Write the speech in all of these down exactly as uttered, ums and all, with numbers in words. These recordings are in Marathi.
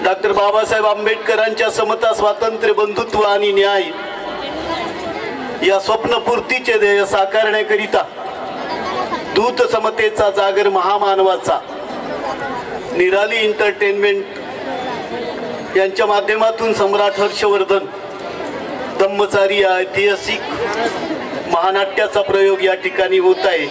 डॉक्टर बाबासाहेब आंबेडकरांच्या समता, स्वातंत्र्य, बंधुत्व आणि न्याय या स्वप्नपूर्तीचे ध्येय साकारण्याकरिता दूत समतेचा जागर महामानवाचा निराली एंटरटेनमेंट यांच्या माध्यमातून सम्राट हर्षवर्धन धम्मचारी या ऐतिहासिक महानाट्याचा प्रयोग या ठिकाणी होत आहे।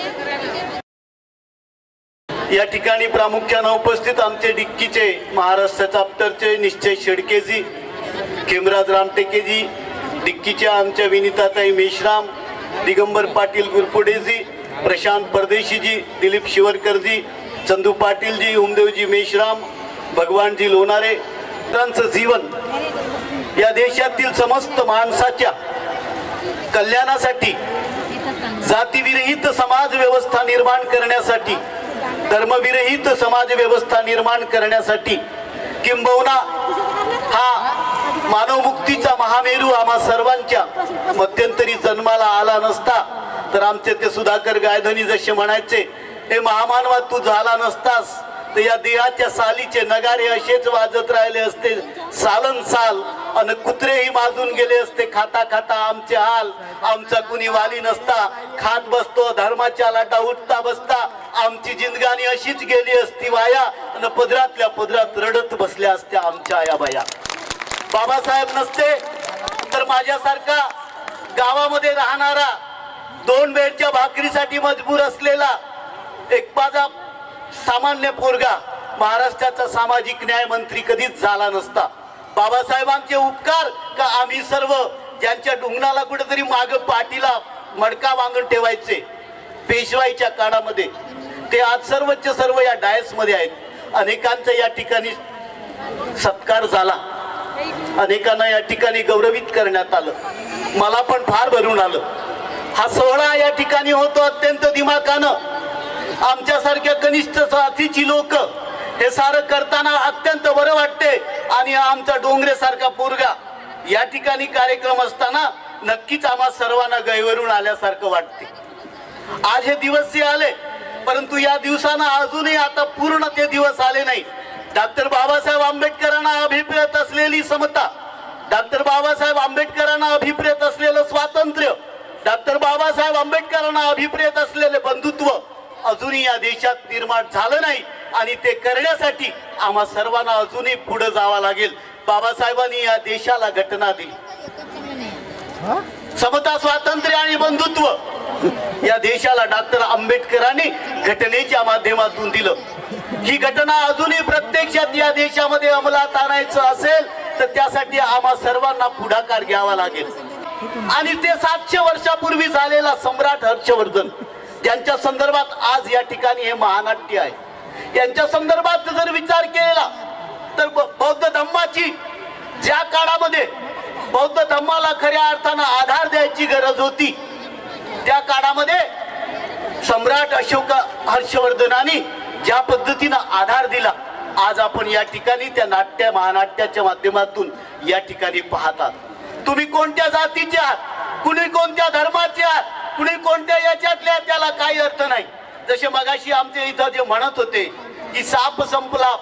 या ठिकाणी प्रामुख्याने उपस्थित आमचे डिक्कीचे महाराष्ट्र चॅप्टरचे निश्चय शेडकेजी, खेमराज रामटेकेजी, डिक्कीच्या आमच्या विनीताताई मेश्राम, दिगंबर पाटील गुरपुडेजी, प्रशांत परदेशीजी, दिलीप शिवरकरजी, चंदू पाटीलजी, उमदेवजी मेश्राम, भगवानजी लोणारे, त्यांचं जीवन या देशातील समस्त माणसाच्या कल्याणासाठी, जातीविरहित समाज व्यवस्था निर्माण करण्यासाठी, धर्मविरहित समाज व्यवस्था निर्माण करण्यासाठी, किंबहुना हा मानवमुक्तीचा महामेरू आम्हा सर्वांच्या मध्यंतरी जन्माला आला नसता तर आमचे ते सुधाकर गायधनी जसे म्हणायचे, हे महामानवा तू झाला नसतास तर या देहाच्या सालीचे नगारे असेच वाजत राहिले असते सालन साल, अन कुत्रेही माजून गेले असते खाता खाता आमचे हाल। आमचा कुणी वाली नसता, खात बसतो धर्माच्या लाटा उठता बसता, आमची जिंदगानी अशीच गेली असती वाया, अन पदरातल्या पदरात रडत बसल्या असत्या आमच्या या बाया। बाबासाहेब नसते तर माझ्यासारखा गावामध्ये राहणारा, दोन वेळच्या भाकरीसाठी मजबूर असलेला एक माझा सामान्य पोरगा महाराष्ट्राचा सामाजिक न्याय मंत्री कधीच झाला नसता। बाबासाहेबांचे उपकार का आम्ही सर्व ज्यांच्या ढुंगणाला कुठेतरी माग पाठीला मडका बांधून ठेवायचे पेशवाईच्या काळामध्ये, ते आज सर्वच्या सर्व या डायस मध्ये आहेत। अनेकांचा या ठिकाणी सत्कार झाला, अनेकांना या ठिकाणी गौरवित करण्यात आलं, मला पण फार भरून आलं। हा सोहळा या ठिकाणी होतो अत्यंत दिमाखानं, आमच्यासारख्या कनिष्ठ साथीची लोक हे सारं करताना अत्यंत बरं वाटते। आणि आमचा डोंगरे सारखा पोरगा या ठिकाणी कार्यक्रम असताना नक्कीच आम्हा सर्वांना गैवरून आल्यासारखं वाटते। आज हे दिवस आले, परंतु या दिवसांना अजूनही आता पूर्ण ते दिवस आले नाही। डॉक्टर बाबासाहेब आंबेडकरांना अभिप्रेत असलेली समता, डॉक्टर बाबासाहेब आंबेडकरांना अभिप्रेत असलेलं स्वातंत्र्य, डॉक्टर बाबासाहेब आंबेडकरांना अभिप्रेत असलेले बंधुत्व अजूनही या देशात निर्माण झालं नाही। आणि ते करण्यासाठी आम्हा सर्वांना अजूनही पुढे जावं लागेल। बाबासाहेबांनी या देशाला घटना दिली, समता, स्वातंत्र्य आणि बंधुत्व या देशाला डॉक्टर आंबेडकरांनी घटनेच्या माध्यमातून दिलं। ही घटना अजूनही प्रत्यक्षात या देशामध्ये अंमलात आणायचं असेल तर त्यासाठी आम्हा सर्वांना पुढाकार घ्यावा लागेल। आणि ते सातशे वर्षापूर्वी झालेला सम्राट हर्षवर्धन ज्यांच्या संदर्भात आज या ठिकाणी हे महानाट्य आहे, यांच्या संदर्भात जर विचार केला तर बौद्ध धम्माची ज्या काळामध्ये बौद्ध धम्माला खऱ्या अर्थानं आधार द्यायची गरज होती, त्या काळामध्ये सम्राट अशोक हर्षवर्धनाने ज्या पद्धतीनं आधार दिला, आज आपण या ठिकाणी त्या नाट्य महानाट्याच्या माध्यमातून या ठिकाणी पाहतात। तुम्ही कोणत्या जातीचे आहात, कुणी कोणत्या धर्माचे आहात, कुणी कोणत्या याच्यातल्या, त्याला काही अर्थ नाही। जसे मगाशी आमचे इथं जे म्हणत होते की साप संपला,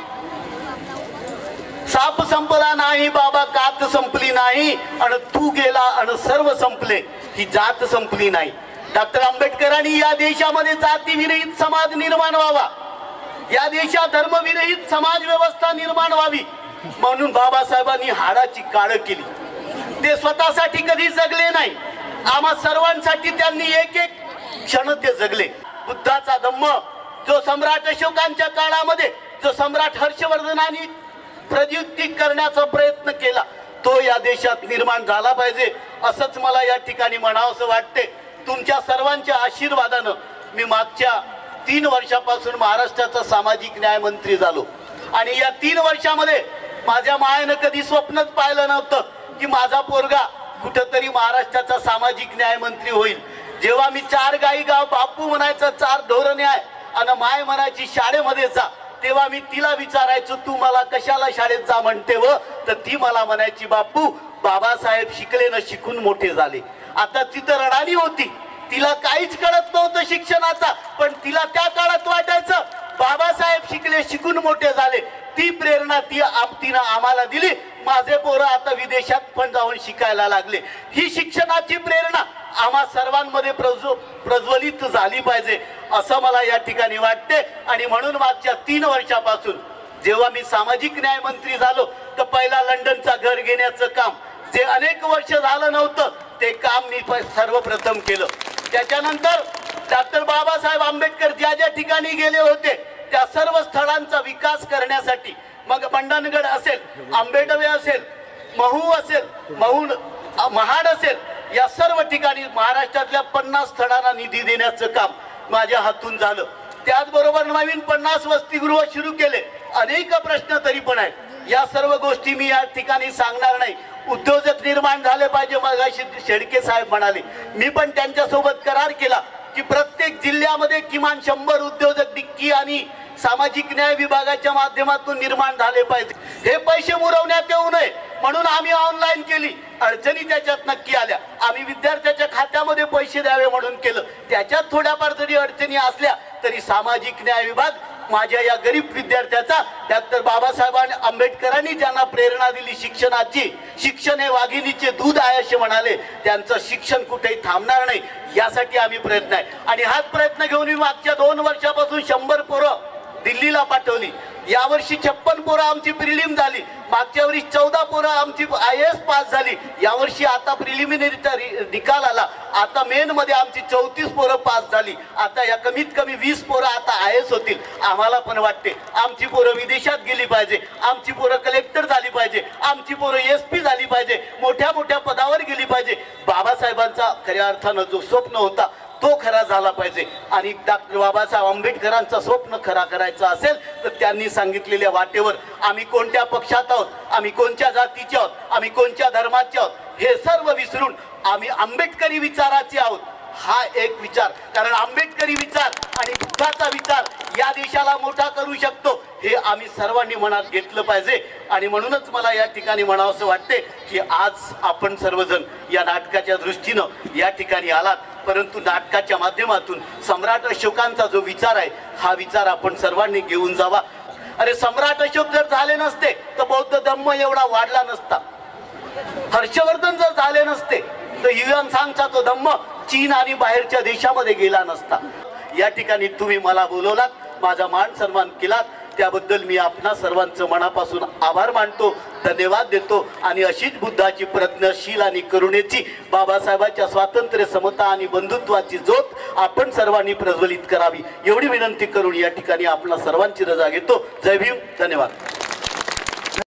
साप संपला नाही बाबा, कात संपली नाही, आणि तू गेला आणि सर्व संपले, ही जात संपली नाही। डॉक्टर आंबेडकरांनी या देशामध्ये जातीविरहित समाज निर्माण व्हावा, या देशात धर्मविरहित समाज व्यवस्था निर्माण व्हावी म्हणून बाबासाहेबांनी हाडाची काळ केली। ते स्वतःसाठी कधी जगले नाही, आम्हा सर्वांसाठी त्यांनी एक एक क्षण ते जगले। बुद्धाचा धम्म जो सम्राट अशोकांच्या काळामध्ये, जो सम्राट हर्षवर्धनांनी प्रज्वलित करण्याचा प्रयत्न केला, तो या देशात निर्माण झाला पाहिजे असंच मला या ठिकाणी म्हणावंसं वाटते। तुमच्या सर्वांच्या आशीर्वादानं मी मागच्या तीन वर्षापासून महाराष्ट्राचा सामाजिक न्याय मंत्री झालो, आणि या तीन वर्षामध्ये माझ्या मायेनं कधी स्वप्नच पाहिलं नव्हतं की माझा पोरगा कुठंतरी महाराष्ट्राचा सामाजिक न्याय मंत्री होईल। जेव्हा मी चार गाई गाव बापू म्हणायचं, चार धोरणे आहे, आणि माय म्हणायची शाळेमध्ये जा, तेव्हा मी तिला विचारायचो तू मला कशाला शाळेत जा म्हणते व, तर ती मला म्हणायची बापू बाबासाहेब शिकले न शिकून मोठे झाले। आता तिथं रडाली होती, तिला काहीच कळत नव्हतं शिक्षणाचा, पण तिला त्या काळात वाटायचं बाबासाहेब शिकले, शिकून मोठे झाले, ती प्रेरणा ती आपतीनं आम्हाला दिली. माझे पोरं आता विदेशात पण जाऊन शिकायला लागले. ही शिक्षणाची प्रेरणा आम्हा सर्वांमध्ये प्रज्व प्रज्वलित झाली पाहिजे असं मला या ठिकाणी वाटते. आणि म्हणून मागच्या तीन वर्षापासून जेव्हा मी सामाजिक न्याय मंत्री झालो तर पहिला लंडनचा घर घेण्याचं काम जे अनेक वर्ष झालं नव्हतं ते काम मी सर्वप्रथम केलं. त्याच्यानंतर डॉक्टर बाबासाहेब आंबेडकर ज्या ज्या ठिकाणी गेले होते त्या सर्व स्थळांचा विकास करण्यासाठी, मग मंडणगड असेल, आंबेडवे असेल, महू असेल, महू महाड असेल, या सर्व ठिकाणी महाराष्ट्रातल्या पन्नास स्थळांना निधी देण्याचं काम माझ्या हातून झालं. त्याचबरोबर नवीन पन्नास वसतिगृह सुरू केले. अनेक प्रश्न तरी पण आहेत, या सर्व गोष्टी मी या ठिकाणी सांगणार नाही. उद्योजक निर्माण झाले पाहिजे, मगाशी शेडके साहेब म्हणाले, मी पण त्यांच्यासोबत करार केला की प्रत्येक जिल्ह्यामध्ये किमान शंभर उद्योजक डिक्की आणि सामाजिक न्याय विभागाच्या माध्यमातून निर्माण झाले पाहिजे. हे पैसे मुरवण्यात येऊ नये म्हणून आम्ही ऑनलाईन केली. अडचणी त्याच्यात नक्की आल्या, आम्ही विद्यार्थ्याच्या खात्यामध्ये पैसे द्यावे म्हणून केलं. त्याच्यात थोड्याफार जरी अडचणी असल्या तरी सामाजिक न्याय विभाग माझ्या या गरीब विद्यार्थ्याचा, डॉक्टर बाबासाहेब आंबेडकरांनी ज्यांना प्रेरणा दिली शिक्षणाची, शिक्षण हे वाघिणीचे दूध आहे असे म्हणाले, त्यांचं शिक्षण कुठेही थांबणार नाही यासाठी आम्ही प्रयत्न आहे. आणि हाच प्रयत्न घेऊन मी मागच्या दोन वर्षापासून शंभर पोरं दिल्लीला पाठवली. यावर्षी छप्पन पोरं आमची प्रिलिम झाली, मागच्या वर्षी चौदा पोरं आमची आय एस पास झाली, यावर्षी आता प्रिलिमिनरीचा निकाल आला, आता मेन मध्ये आमची चौतीस पोरं पास झाली. आता या कमीत कमी वीस पोरं आता आय एस होतील. आम्हाला पण वाटते आमची पोरं विदेशात गेली पाहिजे, आमची पोरं कलेक्टर झाली पाहिजे, आमची पोरं एस पी झाली पाहिजे, मोठ्या मोठ्या पदावर गेली पाहिजे. बाबासाहेबांचा खऱ्या अर्थानं जो स्वप्न होता तो खरा झाला पाहिजे. आणि डॉक्टर बाबासाहेब आंबेडकरांचं स्वप्न खरा करायचं असेल तर त्यांनी सांगितलेल्या वाटेवर आम्ही कोणत्या पक्षात आहोत, आम्ही कोणत्या जातीचे आहोत, आम्ही कोणत्या धर्माचे आहोत हे सर्व विसरून आम्ही आंबेडकरी विचाराचे आहोत हा एक विचार. कारण आंबेडकरी विचार आणि बुद्धाचा विचार या देशाला मोठा करू शकतो हे आम्ही सर्वांनी मनात घेतलं पाहिजे. आणि म्हणूनच मला या ठिकाणी म्हणावंसं वाटते की आज आपण सर्वजण या नाटकाच्या दृष्टीनं या ठिकाणी आलात, परंतु नाटकाच्या माध्यमातून सम्राट अशोकांचा जो विचार आहे हा विचार आपण सर्वांनी घेऊन जावा. अरे सम्राट अशोक जर झाले नसते तर बौद्ध धम्म एवढा वाढला नसता. हर्षवर्धन जर झाले नसते तर युएन सांगचा तो धम्म चीन आणि बाहेरच्या देशामध्ये गेला नसता. या ठिकाणी तुम्ही मला बोलवलात, माझा मान सन्मान केलात, त्याबद्दल मी आपणा सर्वांचं मनापासून आभार मानतो, धन्यवाद देतो. आणि अशीच बुद्धाची प्रज्ञाशील आणि करुणेची, बाबासाहेबांच्या स्वातंत्र्य, समता आणि बंधुत्वाची ज्योत आपण सर्वांनी प्रज्वलित करावी एवढी विनंती करून या ठिकाणी आपणा सर्वांची रजा घेतो. जय भीम, धन्यवाद.